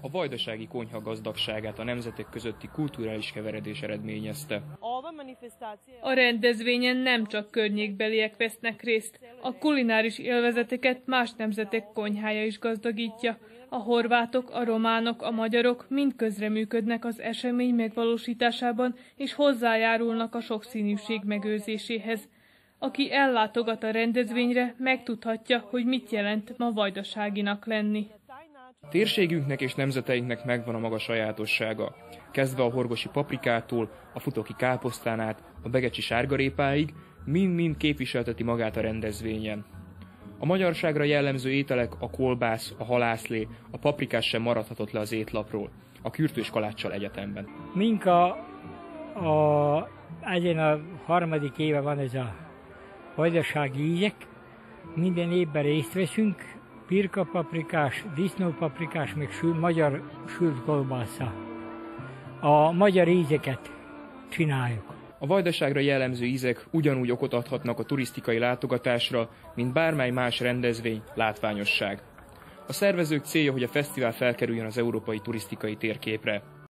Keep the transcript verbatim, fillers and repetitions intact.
A vajdasági konyha gazdagságát a nemzetek közötti kulturális keveredés eredményezte. A rendezvényen nem csak környékbeliek vesznek részt, a kulináris élvezeteket más nemzetek konyhája is gazdagítja. A horvátok, a románok, a magyarok mind közreműködnek az esemény megvalósításában, és hozzájárulnak a sokszínűség megőrzéséhez. Aki ellátogat a rendezvényre, megtudhatja, hogy mit jelent ma vajdaságinak lenni. Térségünknek és nemzeteinknek megvan a maga sajátossága. Kezdve a horgosi paprikától, a futoki káposztán át, a begecsi sárgarépáig, mind-mind képviselteti magát a rendezvényen. A magyarságra jellemző ételek, a kolbász, a halászlé, a paprikás sem maradhatott le az étlapról, a kürtős kaláccsal egyetemben. Minka a, egyen a harmadik éve van ez a vajdasági ízek, minden évben részt veszünk, pirkapaprikás, disznópaprikás, meg sül, magyar sült kolbásza. A magyar ízeket csináljuk. A vajdaságra jellemző ízek ugyanúgy okot adhatnak a turisztikai látogatásra, mint bármely más rendezvény, látványosság. A szervezők célja, hogy a fesztivál felkerüljön az európai turisztikai térképre.